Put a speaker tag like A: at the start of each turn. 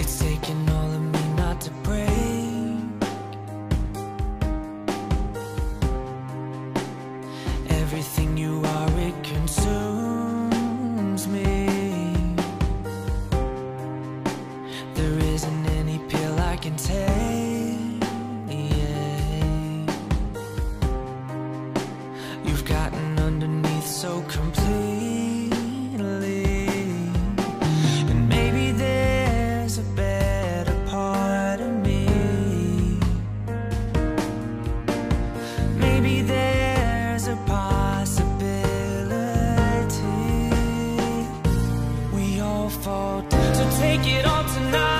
A: It's taking all of me not to break. Everything you are, it consumes me. There isn't any pill I can take. You've gotten underneath so completely. And maybe there's a better part of me. Maybe there's a possibility we all fall down. So take it all tonight.